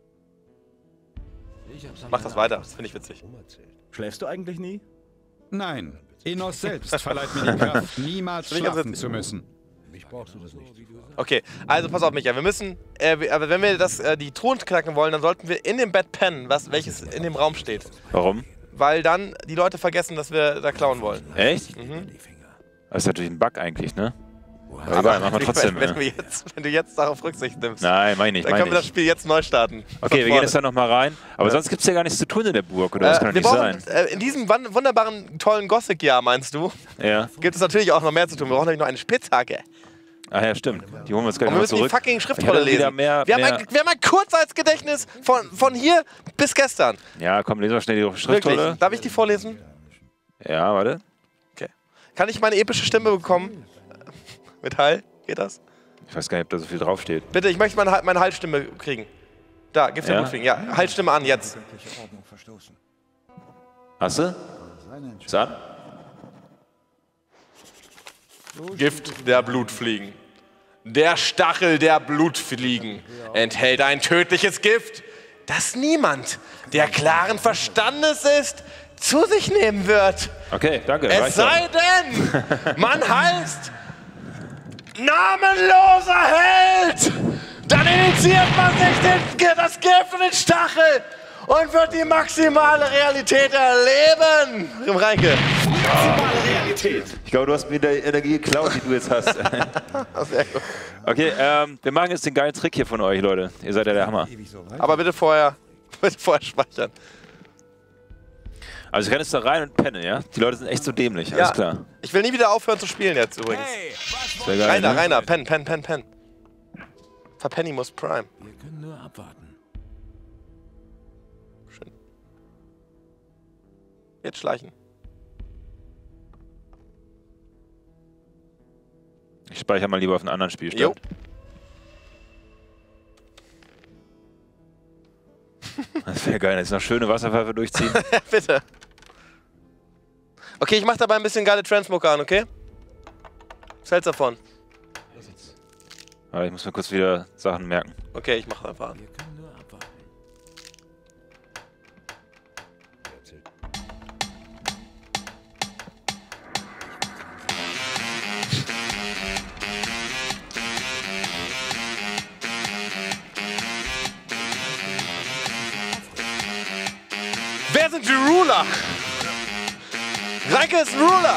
Mach das weiter, das finde ich witzig. Schläfst du eigentlich nie? Nein. Enos selbst verleiht mir die Kraft, niemals schlafen zu müssen. Mich brauchst du das nicht. Okay, also pass auf, Micha, wir müssen, aber wenn wir die Truhen knacken wollen, dann sollten wir in dem Bett pennen, welches in dem Raum steht. Warum? Weil dann die Leute vergessen, dass wir da klauen wollen. Echt? Mhm. Das ist natürlich ein Bug eigentlich, ne? Aber machen wir trotzdem. Wenn du jetzt darauf Rücksicht nimmst, nein, meine ich. dann können wir das Spiel jetzt neu starten. Okay, wir gehen jetzt da nochmal rein. Aber sonst gibt es ja gar nichts zu tun in der Burg, oder? Das kann doch nicht sein. In diesem wunderbaren, tollen Gothic-Jahr, meinst du, gibt es natürlich auch noch mehr zu tun. Wir brauchen nämlich noch eine Spitzhacke. Ach ja, stimmt. Die holen wir uns gleich mal zurück. Wir müssen die fucking Schriftrolle lesen. Wir haben ein Kurzzeitgedächtnis von hier bis gestern. Ja, komm, lesen wir schnell die Schriftrolle. Wirklich? Darf ich die vorlesen? Ja, warte. Okay. Kann ich meine epische Stimme bekommen? Mit Hall? Geht das? Ich weiß gar nicht, ob da so viel draufsteht. Bitte, ich möchte meine Hallstimme kriegen. Da, Gift der Blutfliegen. Ja, Hallstimme an, jetzt. Hast du? Ist an? Gift der Blutfliegen. Der Stachel der Blutfliegen enthält ein tödliches Gift, das niemand, der klaren Verstandes ist, zu sich nehmen wird. Okay, danke. Es sei denn, man heißt namenloser Held. Dann initiiert man sich das Gift und den Stachel und wird die maximale Realität erleben. Reinke. Maximale Realität. Ich glaube, du hast mir die Energie geklaut, die du jetzt hast. Sehr gut. Okay, wir machen jetzt den geilen Trick hier von euch, Leute. Ihr seid ja der Hammer. Aber bitte vorher speichern. Also ich renne jetzt da rein und penne, ja? Die Leute sind echt so dämlich, alles klar. Ich will nie wieder aufhören zu spielen jetzt übrigens. Hey, geil, Rainer, pen. Verpenny Prime. Wir können nur abwarten. Schön. Jetzt schleichen. Ich speichere mal lieber auf einen anderen Spielstand. Das wäre geil, jetzt noch schöne Wasserpfeife durchziehen. Bitte. Okay, ich mach dabei ein bisschen geile Transmoker an, okay? Was hältst du davon? Aber ich muss mir kurz wieder Sachen merken. Okay, ich mach einfach an. Wir können nur abwarten. Wer sind die Ruler? Reinke ist ein Ruler.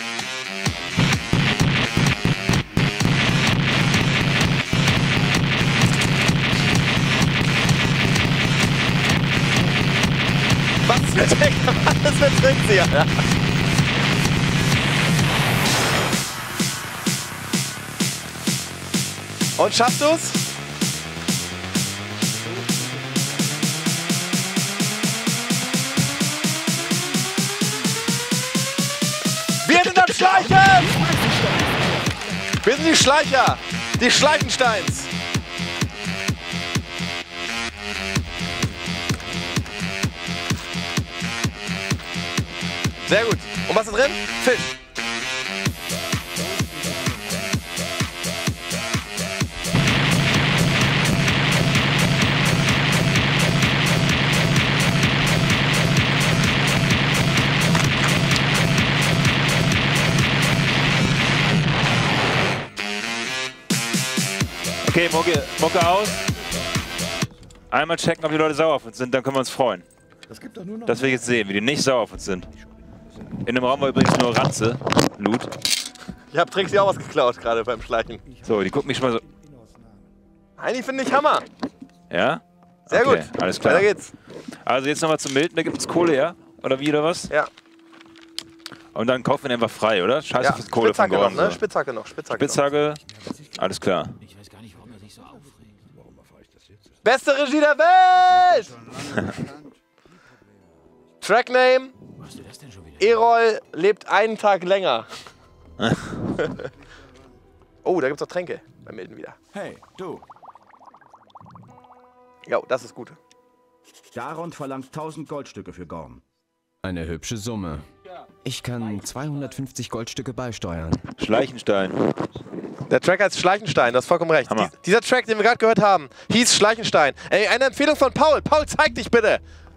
Was für Tricks, Alter? Und schaffst du's? Wir sind die Schleicher, die Schleichensteins. Sehr gut. Und was ist drin? Fisch. Okay, Mucke aus. Einmal checken, ob die Leute sauer auf uns sind, dann können wir uns freuen. Das will ich jetzt sehen, wie die nicht sauer auf uns sind. In dem Raum war übrigens nur Ranze, Loot. Ich hab Trixie auch was geklaut, gerade beim Schleichen. So, die gucken mich schon mal so. Eigentlich finde ich Hammer. Ja? Sehr okay, gut. Alles klar. Weiter geht's. Also jetzt nochmal zum Milton, da gibt es Kohle, ja? Oder wie, oder was? Ja. Und dann kaufen wir den einfach frei, oder? Scheiße Ja, fürs Kohle von Spitzhacke Gordon. noch, ne? So. Spitzhacke noch, Spitzhacke, alles klar. Ich weiß gar nicht, warum er sich so aufregt. Beste Regie der Welt! Trackname. Erol lebt einen Tag länger. Oh, da gibt's noch Tränke bei Milton wieder. Hey, du. Jo, das ist gut. Garond verlangt 1000 Goldstücke für Gorn. Eine hübsche Summe. Ich kann 250 Goldstücke beisteuern. Schleichenstein. Der Track heißt Schleichenstein, du hast vollkommen recht. Dieser Track, den wir gerade gehört haben, hieß Schleichenstein. Ey, eine Empfehlung von Paul. Paul, zeig dich bitte.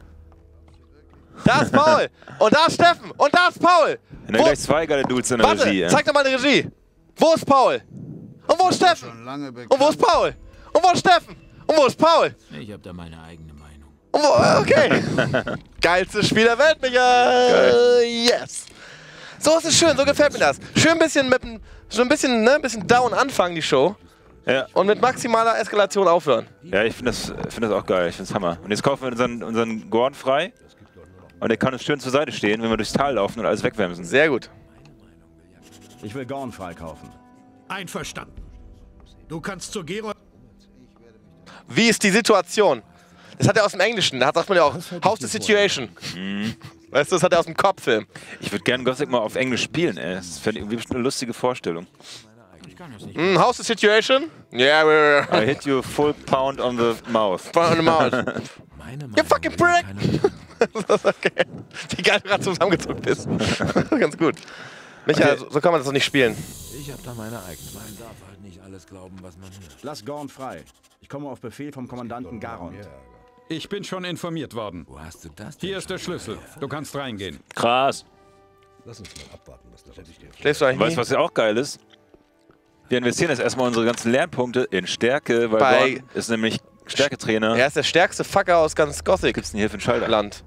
Da ist Paul. Und da ist Steffen. Und da ist Paul. Und dann gleich zwei geile Dudes in der Warte, Regie. zeig doch mal eine Regie. Wo ist Paul? Und wo ist Steffen? Und wo ist Paul? Und wo ist Steffen? Und wo ist Paul? Ich habe da meine eigene Meinung. Und wo, okay. Geilstes Spiel der Welt, Micha. Yes. So ist es schön, so gefällt mir das. Schön ein bisschen mit so ein bisschen down anfangen, die Show. Ja. Und mit maximaler Eskalation aufhören. Ja, ich finde das auch geil. Ich finde es Hammer. Und jetzt kaufen wir unseren Gordon frei. Und der kann uns schön zur Seite stehen, wenn wir durchs Tal laufen und alles wegwämsen. Sehr gut. Ich will Gorn freikaufen. Einverstanden. Du kannst zur Gerold... Wie ist die Situation? Das hat er aus dem Englischen. Da sagt man ja auch, how's the situation? Weißt du, das hat er aus dem Kopffilm. Ich würde gerne Gothic mal auf Englisch spielen, ey. Das wäre irgendwie eine lustige Vorstellung. How's the situation? Yeah, we're... I hit you full pound on the mouth. Pound on the mouth. You fucking prick! Okay. Wie geil du gerade zusammengezuckt bist. Ganz gut. Micha, Okay. so kann man das doch nicht spielen. Ich habe da meine eigene. Man darf halt nicht alles glauben, was man hört. Lass Gorn frei. Ich komme auf Befehl vom Kommandanten Garond. Ich bin schon informiert worden. Wo hast du das? Hier ist der Schlüssel. Du kannst reingehen. Krass. Lass uns mal abwarten, was das ist. Schläfst du eigentlich Weißt du, was ja auch geil ist? Wir investieren jetzt erstmal unsere ganzen Lernpunkte in Stärke, weil Gordon ist nämlich Stärketrainer. Er ist der stärkste Fucker aus ganz Gothic. Gibt's denn hier für einen Schalter? Land.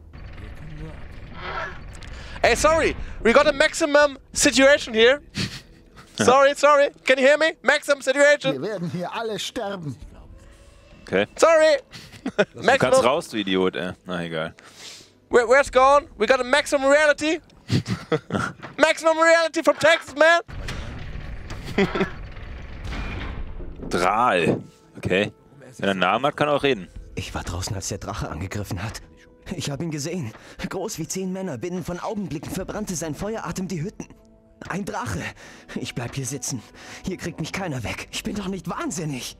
Hey, sorry, we got a maximum situation here. Sorry, can you hear me? Maximum situation. Wir werden hier alle sterben. Okay. Sorry. Du kannst raus, du Idiot, ey. Na, egal. Where's gone? We got a maximum reality. Maximum reality from Texas, man. Drahl. Okay. Wenn er einen Namen hat, kann er auch reden. Ich war draußen, als der Drache angegriffen hat. Ich habe ihn gesehen. Groß wie 10 Männer. Binnen von Augenblicken verbrannte sein Feueratem die Hütten. Ein Drache. Ich bleib hier sitzen. Hier kriegt mich keiner weg. Ich bin doch nicht wahnsinnig.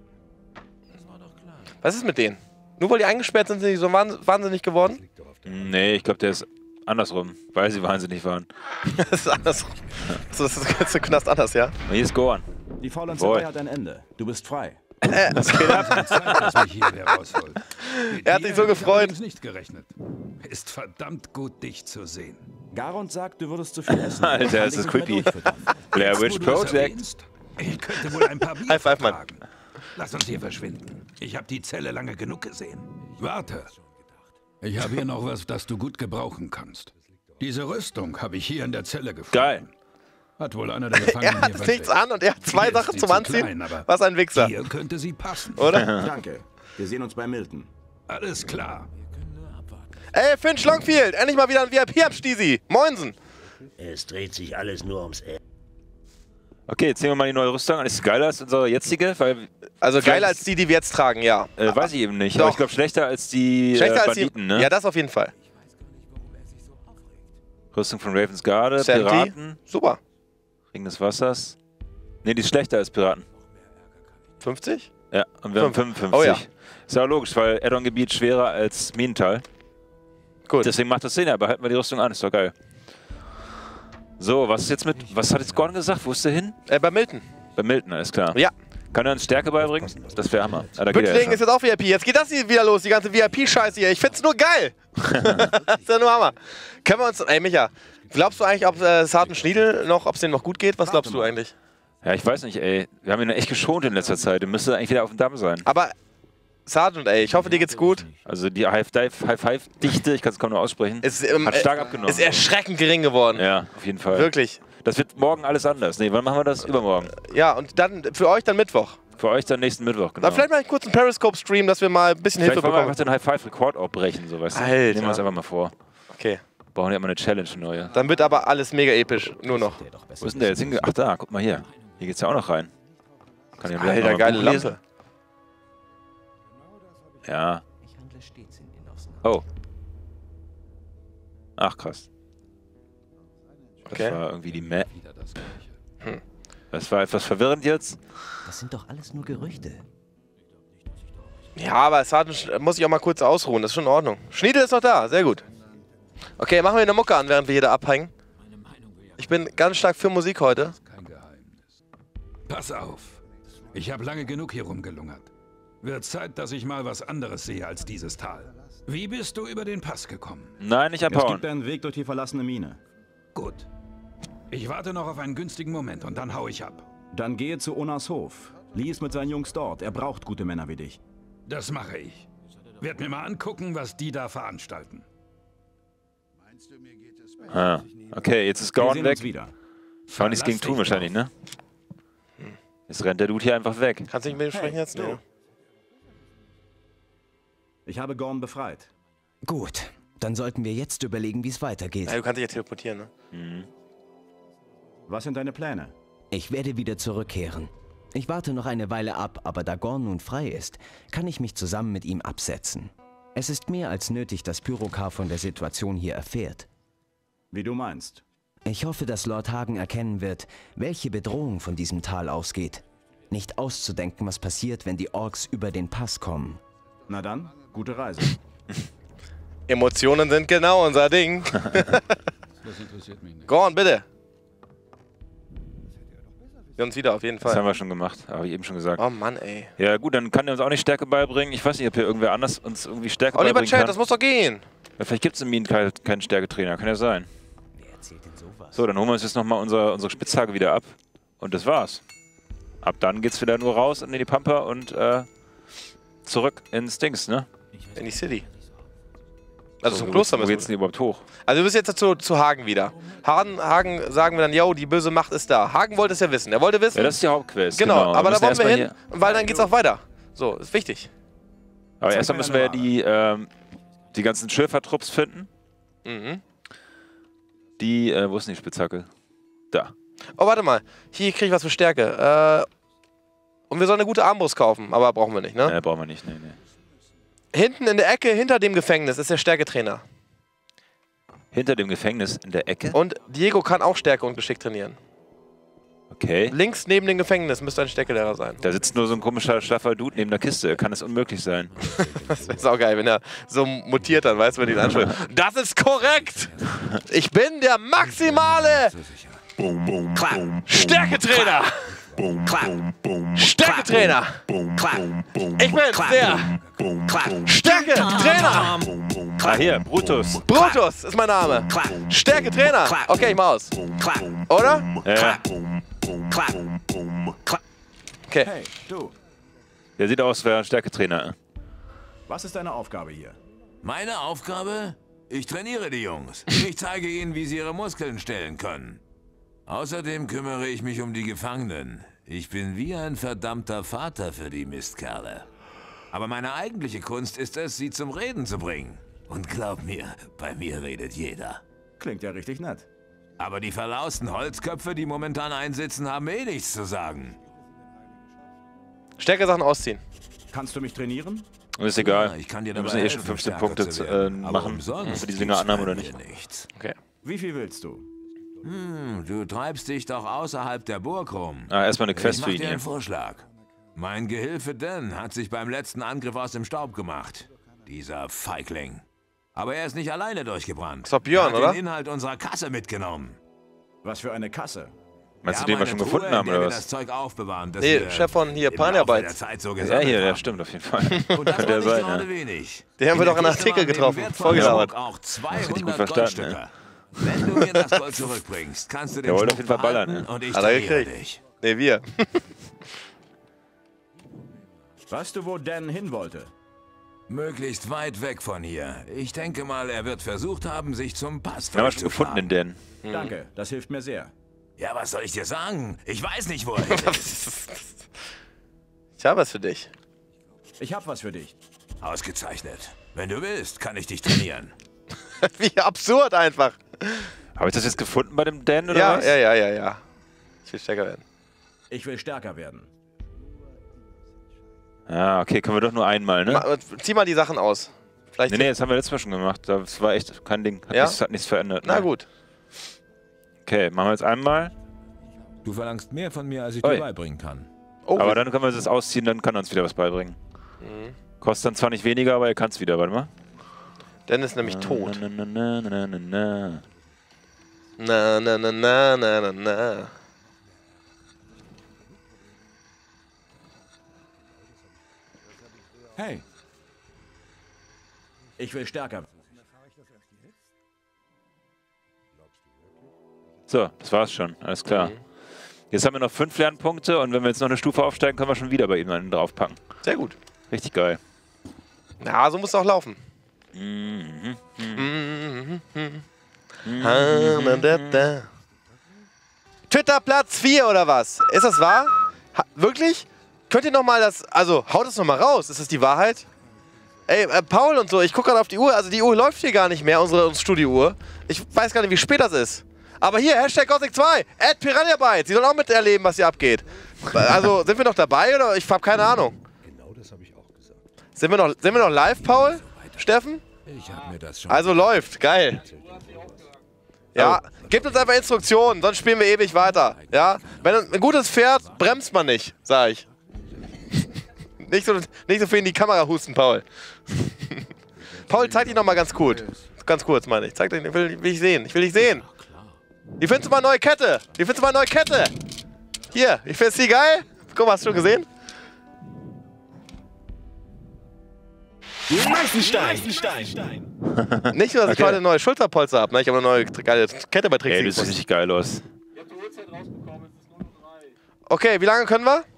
Was ist mit denen? Nur weil die eingesperrt sind, sind die so wahnsinnig geworden? Nee, ich glaube, der ist andersrum, weil sie wahnsinnig waren. Das ist andersrum. So, das ist jetzt im Knast anders, ja? Und hier ist Goran. Die Faulenzerei hat ein Ende. Du bist frei. Was geht ab? Er hat sich so gefreut. Ich nicht gerechnet. Ist verdammt gut, dich zu sehen. Garond sagt, du würdest zu viel essen. Alter, das ist creepy. Blair Witch Project. Ich könnte wohl ein paar Bier High five, Mann. vertragen. Lass uns hier verschwinden. Ich habe die Zelle lange genug gesehen. Warte. Ich habe hier noch was, das du gut gebrauchen kannst. Diese Rüstung habe ich hier in der Zelle gefunden. Geil. Hat wohl einer der Gefangenen Er hat hier nichts versteckt. an und er hat zwei Hier ist Sachen sie zum zu Anziehen. klein, aber Was ein Wichser. Hier könnte sie passen. Oder? Danke. Wir sehen uns bei Milton. Alles klar. Ey, Finch Longfield, endlich mal wieder ein VIP am Stisi. Moinsen. Es dreht sich alles nur ums Okay, jetzt sehen wir mal die neue Rüstung an. Ist sie geiler als unsere jetzige? Weil Also geiler als die, die wir jetzt tragen, ja. weiß ich eben nicht. Doch. Aber ich glaube, schlechter als die Schlechter als Banditen, die. ne? Ja, das auf jeden Fall. Rüstung von Ravensgarde, Sandy. Piraten, Super. Ring des Wassers. Nee, die ist schlechter als Piraten. 50? Ja, und wir haben 55. Oh ja. Ist ja auch logisch, weil Add-on-Gebiet schwerer als Minental. Gut. Deswegen macht das Sinn, aber halten wir die Rüstung an, ist doch geil. So, was ist jetzt mit. Was hat jetzt Gordon gesagt? Wo ist der hin? Bei Milton. Bei Milton, alles klar. Ja. Kann er uns Stärke beibringen? Das wäre Hammer. Ah, da geht Bündling ist jetzt auch VIP. Jetzt geht das hier wieder los, die ganze VIP-Scheiße hier. Ich find's nur geil. Das ist ja nur Hammer. Können wir uns. Ey, Micha, glaubst du eigentlich, ob Sergeant Schniedel noch, ob es denen noch gut geht? Was glaubst du eigentlich? Ja, ich weiß nicht, ey. Wir haben ihn echt geschont in letzter Zeit. Der müsste eigentlich wieder auf dem Damm sein. Aber, Sergeant, ey, ich hoffe, dir geht's gut. Also die High-Five-Dichte, ich kann es kaum nur aussprechen, hat stark abgenommen. Ist erschreckend gering geworden. Ja, auf jeden Fall. Wirklich. Das wird morgen alles anders. Nee, wann machen wir das? Übermorgen. Ja, und dann für euch dann Mittwoch. Für euch dann nächsten Mittwoch, genau. Na, vielleicht mal einen kurzen Periscope-Stream, dass wir mal ein bisschen Hilfe bekommen. Vielleicht wollen wir einfach den High-Five-Rekord abbrechen, so weißt du. Alter. Nehmen wir uns einfach mal vor. Okay. Brauchen ja immer eine Challenge, eine neue. Dann wird aber alles mega episch, nur noch. Wo ist denn der jetzt hingegangen? Ach da, guck mal hier. Hier geht's ja auch noch rein. Kann ich Alter, geile Lampe. Ja. Oh. Ach, krass. Das war irgendwie die Map. Das war etwas verwirrend jetzt. Das sind doch alles nur Gerüchte. Ja, aber Sergeant muss ich auch mal kurz ausruhen, das ist schon in Ordnung. Schniedel ist noch da, sehr gut. Okay, machen wir eine Mucke an, während wir hier da abhängen. Ich bin ganz stark für Musik heute. Pass auf. Ich habe lange genug hier rumgelungert. Wird Zeit, dass ich mal was anderes sehe als dieses Tal. Wie bist du über den Pass gekommen? Nein, nicht abhauen. Es gibt einen Weg durch die verlassene Mine. Gut. Ich warte noch auf einen günstigen Moment und dann hau ich ab. Dann gehe zu Onas Hof. Lee ist mit seinen Jungs dort. Er braucht gute Männer wie dich. Das mache ich. Werd mir mal angucken, was die da veranstalten. Ah, okay, jetzt ist Gordon weg. Kann nichts gegen tun wahrscheinlich, ne? Jetzt rennt der Dude hier einfach weg. Kannst du nicht mit ihm sprechen jetzt? Nee. Ich habe Gordon befreit. Gut, dann sollten wir jetzt überlegen, wie es weitergeht. Ja, du kannst dich ja teleportieren, ne? Mhm. Was sind deine Pläne? Ich werde wieder zurückkehren. Ich warte noch eine Weile ab, aber da Gorn nun frei ist, kann ich mich zusammen mit ihm absetzen. Es ist mehr als nötig, dass Pyrokar von der Situation hier erfährt. Wie du meinst. Ich hoffe, dass Lord Hagen erkennen wird, welche Bedrohung von diesem Tal ausgeht. Nicht auszudenken, was passiert, wenn die Orks über den Pass kommen. Na dann, gute Reise. Emotionen sind genau unser Ding. Das interessiert mich nicht. Gorn, bitte. Wir uns wieder auf jeden Fall. Das haben wir schon gemacht, habe ich eben schon gesagt. Oh Mann, ey. Ja gut, dann kann er uns auch nicht Stärke beibringen. Ich weiß nicht, ob hier irgendwer anders uns irgendwie Stärke beibringen kann. Lieber Chat, das muss doch gehen. Ja, vielleicht gibt es in Minen keinen Stärketrainer, kann ja sein. So, dann holen wir uns jetzt nochmal unsere Spitzhacke wieder ab. Und das war's. Ab dann geht's wieder nur raus in die Pampa und zurück ins Dings, ne? In die City. Also so, zum Kloster müssen wir. Wo geht's denn überhaupt hoch? Also wir müssen jetzt zu Hagen wieder. Hagen sagen wir dann, yo, die böse Macht ist da. Hagen wollte es ja wissen. Er wollte wissen. Ja, das ist die Hauptquest. Genau, aber da wollen wir hin, weil dann geht's auch weiter. So, ist wichtig. Aber erstmal müssen wir ja die ganzen Schürfertrupps finden. Mhm. Die, wo ist denn die Spitzhacke? Da. Oh, warte mal. Hier kriege ich was für Stärke. Und wir sollen eine gute Armbrust kaufen, aber brauchen wir nicht, ne? Brauchen wir nicht, nee. Hinten in der Ecke, hinter dem Gefängnis, ist der Stärketrainer. Hinter dem Gefängnis in der Ecke? Und Diego kann auch Stärke und Geschick trainieren. Okay. Links neben dem Gefängnis müsste ein Stärkelehrer sein. Da sitzt nur so ein komischer, schlaffer Dude neben der Kiste. Kann es unmöglich sein. Das wäre saugeil, wenn er so mutiert dann, weißt du, wenn die ihn anspricht. Das ist korrekt! Ich bin der maximale Stärketrainer! Stärketrainer! Ich bin der Stärketrainer! Ah, hier, Brutus. Brutus ist mein Name. Stärketrainer. Okay, ich mach aus. Oder? Ja. Okay. Hey, du. Der sieht aus wie ein Stärketrainer. Was ist deine Aufgabe hier? Meine Aufgabe? Ich trainiere die Jungs. Ich zeige ihnen, wie sie ihre Muskeln stellen können. Außerdem kümmere ich mich um die Gefangenen. Ich bin wie ein verdammter Vater für die Mistkerle. Aber meine eigentliche Kunst ist es, sie zum Reden zu bringen. Und glaub mir, bei mir redet jeder. Klingt ja richtig nett. Aber die verlausten Holzköpfe, die momentan einsitzen, haben eh nichts zu sagen. Stärke-Sachen ausziehen. Kannst du mich trainieren? Ist egal. Ja, ich kann dir wir dabei müssen eh schon helfen, 15 Punkte machen, umsonst für die Dinger anhaben oder nicht. Okay. Wie viel willst du? Du treibst dich doch außerhalb der Burg rum. Ah, erstmal eine Quest ich für mach ihn dir hier. einen Vorschlag. Mein Gehilfe Dan hat sich beim letzten Angriff aus dem Staub gemacht. Dieser Feigling. Aber er ist nicht alleine durchgebrannt. Das war Björn, er hat oder? den Inhalt unserer Kasse mitgenommen. Was für eine Kasse? Meinst du, den wir schon gefunden haben, oder was? Das Zeug aufbewahren, das Nee, wir Chef von hier, im Laufe Panarbeit. der Zeit so Ja, gesammelt hier, der haben. stimmt auf jeden Fall. Und das war Der nicht sein, gerade ja. wenig. Den haben wir In doch in der Artikel Kiste waren getroffen, neben vorgelabert. Wertvollen Auch richtig gut 200 verstanden, Goldstücke. Wenn du mir das Gold zurückbringst, kannst du den Der wollte Schmuck auf jeden Fall ballern, behalten ne? und ich Hat er trainiere gekriegt. dich. Nee, wir. Weißt du, wo Dan hin wollte? Möglichst weit weg von hier. Ich denke mal, er wird versucht haben, sich zum Pass Wir haben schon gefunden, den Dan. Danke, das hilft mir sehr. Ja, was soll ich dir sagen? Ich weiß nicht, wo er hin ist. Ich habe was für dich. Ich hab was für dich. Ausgezeichnet. Wenn du willst, kann ich dich trainieren. Wie absurd einfach. Habe ich das jetzt gefunden bei dem Dan, oder Ja, was? ja. Ich will stärker werden. Ich will stärker werden. Ja, okay, können wir doch nur einmal, ne? Zieh mal die Sachen aus. Vielleicht Nee, das haben wir letztes Mal schon gemacht. Das war echt kein Ding. Hat nichts verändert. Na ne? gut. Okay, machen wir jetzt einmal. Du verlangst mehr von mir, als ich Oi. dir beibringen kann. Oh, Aber dann können wir das ausziehen, dann kann er uns wieder was beibringen. Kostet dann zwar nicht weniger, aber er kann es wieder. Warte mal. Dan ist nämlich tot. Na. Na. Hey. Ich will stärker. So, das war's schon. Alles klar. Jetzt haben wir noch 5 Lernpunkte und wenn wir jetzt noch eine Stufe aufsteigen, können wir schon wieder bei ihm einen draufpacken. Sehr gut. Richtig geil. Na, so muss es auch laufen. Twitter Platz 4 oder was? Ist das wahr? Wirklich? Könnt ihr nochmal das... Also, haut es nochmal raus. Ist das die Wahrheit? Ey, Paul und so, ich gucke gerade auf die Uhr. Also, die Uhr läuft hier gar nicht mehr, unsere Studio-Uhr. Ich weiß gar nicht, wie spät das ist. Aber hier, Hashtag Gothic2, @PiranhaBytes. Sie sollen auch miterleben, was hier abgeht. Also, sind wir noch dabei oder? Ich habe keine Ahnung. Genau das habe ich auch gesagt. Sind wir noch live, Paul? Steffen? Ich habe mir das schon... Also läuft, geil. Ja, gebt uns einfach Instruktionen, sonst spielen wir ewig weiter. Ja, wenn ein gutes Pferd bremst man nicht, sag ich. Nicht so viel in die Kamera husten, Paul. Paul, zeig dich noch mal ganz kurz. Ganz kurz, meine ich. Zeig dich, will ich sehen. Ich will dich sehen. Wie findest du meine neue Kette? Hier, ich find's die geil. Guck mal, hast du schon gesehen? Nicht nur, dass ich heute eine neue Schulterpolster habe, ne? Ich habe eine neue geile Kette bei Trixie. Ey, das sieht richtig geil aus. Okay, wie lange können wir?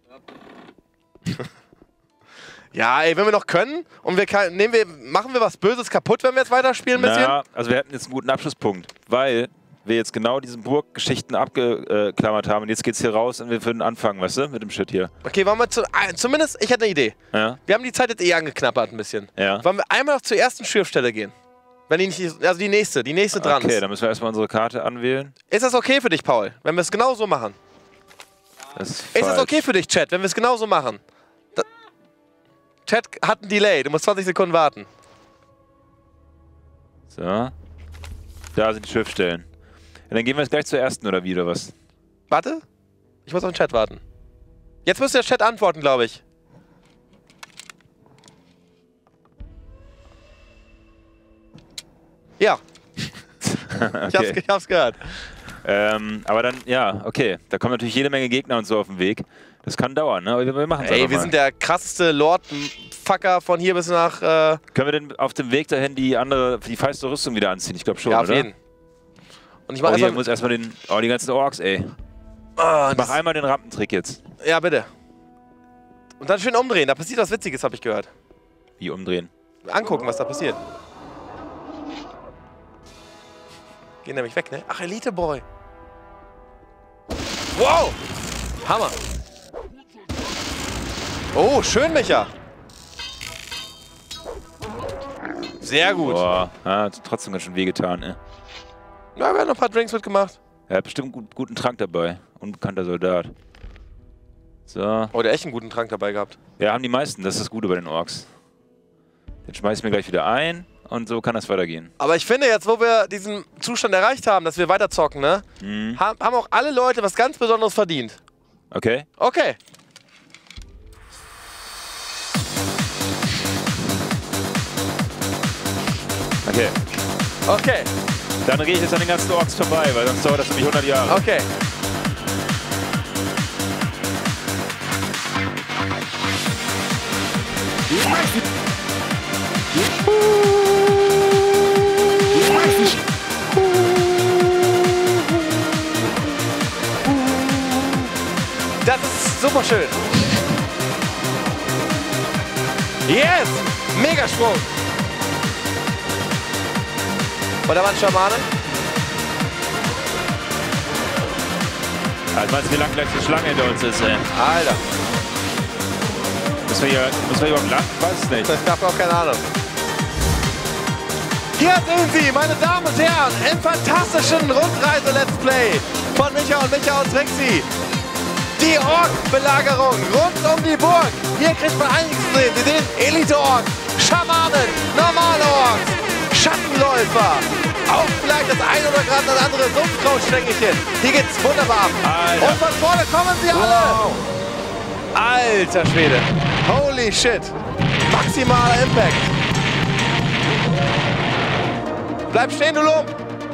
Ja, ey, wenn wir noch können und machen wir was Böses kaputt, wenn wir jetzt weiterspielen ein bisschen? Ja, also wir hätten jetzt einen guten Abschlusspunkt, weil wir jetzt genau diese Burggeschichten abgeklammert haben und jetzt geht's hier raus und wir würden anfangen, weißt du, mit dem Shit hier. Okay, wollen wir zumindest, ich hätte eine Idee. Ja. Wir haben die Zeit jetzt angeknabbert ein bisschen. Ja. Wollen wir einmal noch zur ersten Schürfstelle gehen? Wenn die nicht, also die nächste dran Okay, ist. dann müssen wir erstmal unsere Karte anwählen. Ist das okay für dich, Paul, wenn wir es genau so machen? Ist das okay für dich, Chat, wenn wir es genau so machen? Chat hat einen Delay, du musst 20 Sekunden warten. So. Da sind die Schiffstellen. Ja, dann gehen wir jetzt gleich zur ersten, oder wie, oder was? Warte, ich muss auf den Chat warten. Jetzt müsste der Chat antworten, glaube ich. Ja. Okay. Ich hab's gehört. Aber dann, ja, okay. Da kommen natürlich jede Menge Gegner und so auf den Weg. Das kann dauern, ne? Aber wir machen es Ey, einfach wir mal. sind der krasseste Lord-Fucker von hier bis nach... Können wir denn auf dem Weg dahin die feiste Rüstung wieder anziehen? Ich glaube schon, ja, auf oder? jeden. Und ich mach hier muss erstmal die ganzen Orks, ey. Mach einmal den Rampentrick jetzt. Ja, bitte. Und dann schön umdrehen, da passiert was Witziges, habe ich gehört. Wie umdrehen? Angucken, was da passiert. Gehen nämlich weg, ne? Ach, Elite Boy. Wow! Hammer. Oh, schön, Micha. Sehr gut. Boah, hat trotzdem ganz schön wehgetan, ne? Ja, wir haben noch ein paar Drinks mitgemacht. Er hat bestimmt einen guten Trank dabei. Unbekannter Soldat. So. Oh, der hat echt einen guten Trank dabei gehabt. Ja, haben die meisten. Das ist das Gute bei den Orks. Den schmeiß ich mir gleich wieder ein. und so kann das weitergehen. Aber ich finde jetzt, wo wir diesen Zustand erreicht haben, dass wir weiter zocken, ne? Haben auch alle Leute was ganz Besonderes verdient. Okay. Okay. Okay. Okay. Dann gehe ich jetzt an den ganzen Orks vorbei, weil sonst dauert das nämlich 100 Jahre. Okay. Das ist super schön. Yes! Megasprung. Und da war ein Schamane. Also meinst du, wie lang gleich die Schlange hinter uns ist, ey? Alter. Müssen wir überhaupt lang? Ich weiß es nicht. Ich habe auch keine Ahnung. Hier sehen Sie, meine Damen und Herren, im fantastischen Rundreise-Let's Play von Micha und Micha und Trixie. Die Ork-Belagerung rund um die Burg. Hier kriegt man einiges zu sehen. Sie sehen Elite-Orks, Schamanen, normale Orks, Schattenläufer, auch vielleicht das ein oder gerade das andere Sumpfkrautstängelchen. Hier geht's wunderbar ab. Alter. Und von vorne kommen sie alle. Wow. Alter Schwede. Holy shit. Maximaler Impact. Bleib stehen, du Lump.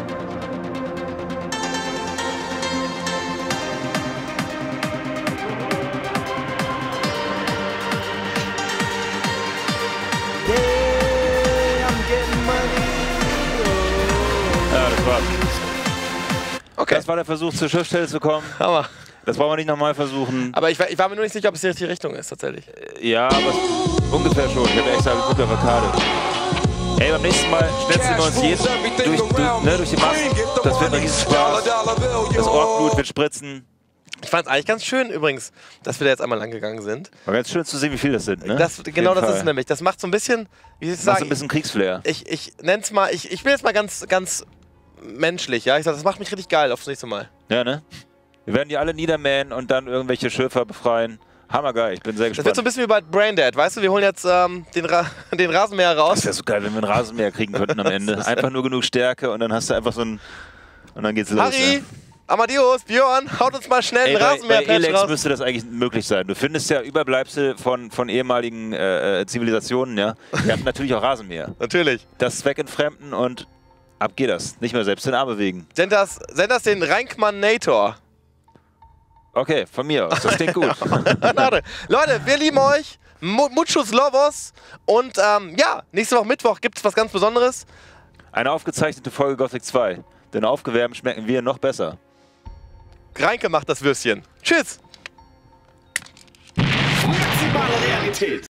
Ja, das war's. Okay. Das war der Versuch, zur Schiffsstelle zu kommen. Hammer. Das brauchen wir nicht nochmal versuchen. Aber ich war mir nur nicht sicher, ob es die richtige Richtung ist, tatsächlich. Ja, aber ungefähr schon. Ich habe extra geguckt auf der Karte. Ey, beim nächsten Mal schnetzeln wir uns jeden durch die Massen. Das wird ein Riesenspaß. Das Orkblut wird spritzen. Ich fand es eigentlich ganz schön übrigens, dass wir da jetzt einmal lang gegangen sind. War ganz schön zu sehen, wie viel das sind, ne? Genau das ist es nämlich. Das macht so ein bisschen, wie soll ich sagen, so ein bisschen Kriegsflair. Ich nenn's mal, ich bin jetzt mal ganz menschlich, ja. Ich sag, das macht mich richtig geil aufs nächste Mal. Ja, ne? Wir werden die alle niedermähen und dann irgendwelche Schiffer befreien. Hammergeil, ich bin sehr gespannt. Das wird so ein bisschen wie bei Braindead, weißt du? Wir holen jetzt den Rasenmäher raus. Das wäre so geil, wenn wir einen Rasenmäher kriegen könnten am Ende. Einfach nur genug Stärke und dann hast du einfach so ein... Und dann geht's los. Harry, ja. Amadeus, Björn, haut uns mal schnell einen Rasenmäher bei Elex raus. müsste das eigentlich möglich sein. Du findest ja Überbleibsel von ehemaligen Zivilisationen, ja. Die hatten natürlich auch Rasenmäher. Natürlich. Das zweckentfremden und ab geht das. Nicht mehr selbst den Arm bewegen. Send das den Reinkmann-Nator. Okay, von mir aus. Das klingt gut. Leute, wir lieben euch. Muchos Lovos. Und ja, nächste Woche Mittwoch gibt es was ganz Besonderes. Eine aufgezeichnete Folge Gothic 2. Denn aufgewärmt schmecken wir noch besser. Reinke macht das Würstchen. Tschüss. Maximale Realität.